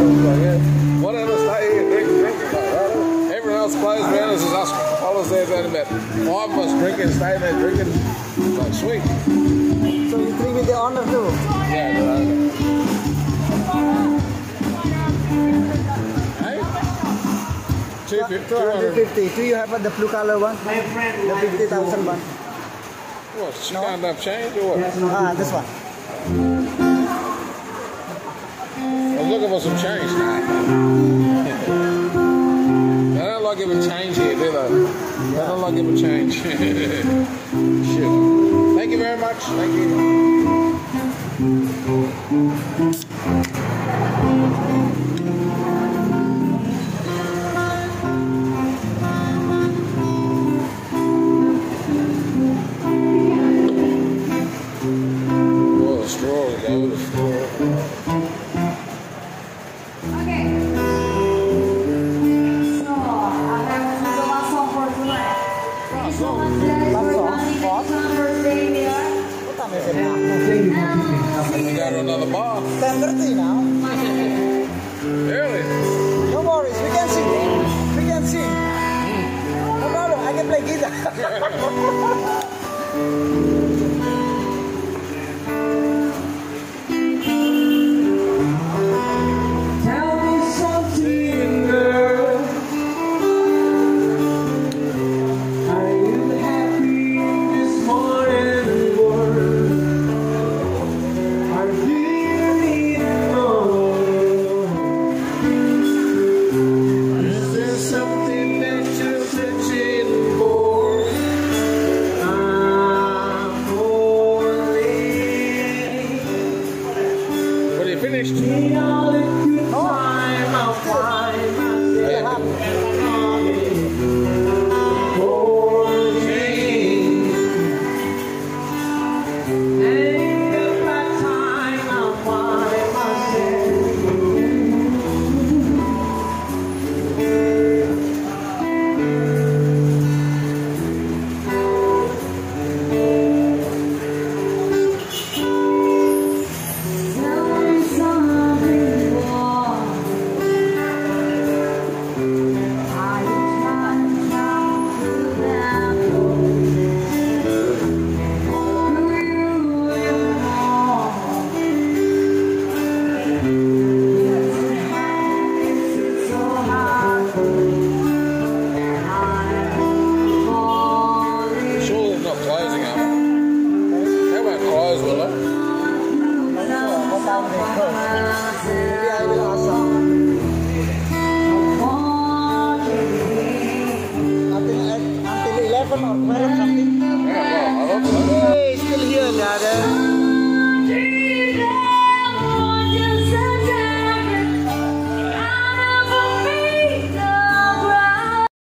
Whatever, stay here, drink. Everyone else plays around us as us fellas there, about 5 of us drinking, staying there drinking. It's like sweet. So you drink with the owner too? Yeah, the owner. Hey? 250. Do you have the blue color one? My friend. The 50,000 one? What, she can't have change or what? This one. I was looking for some change. Nah. They don't like giving change here, do they? They don't like giving change. Shit. Thank you very much. Thank you. Oh, the straw, though, the straw. We got another bar. 10:30 now. Early. No worries, we can sing. We can sing. No problem, I can play guitar. Tell me something, girl. Are you happy this morning? Are you feeling alone? Is there something that you're searching for? I'm falling. What, are you finished? All the good time I'll find myself falling. And the bad time I'll find myself. Tell me something more. Are you trying now to let go? Do you even know? It's so hard. I'm falling. Surely they're not closing up. They won't close, will they? What time they close? Maybe I will ask some. Until 11 or 12 o'clock.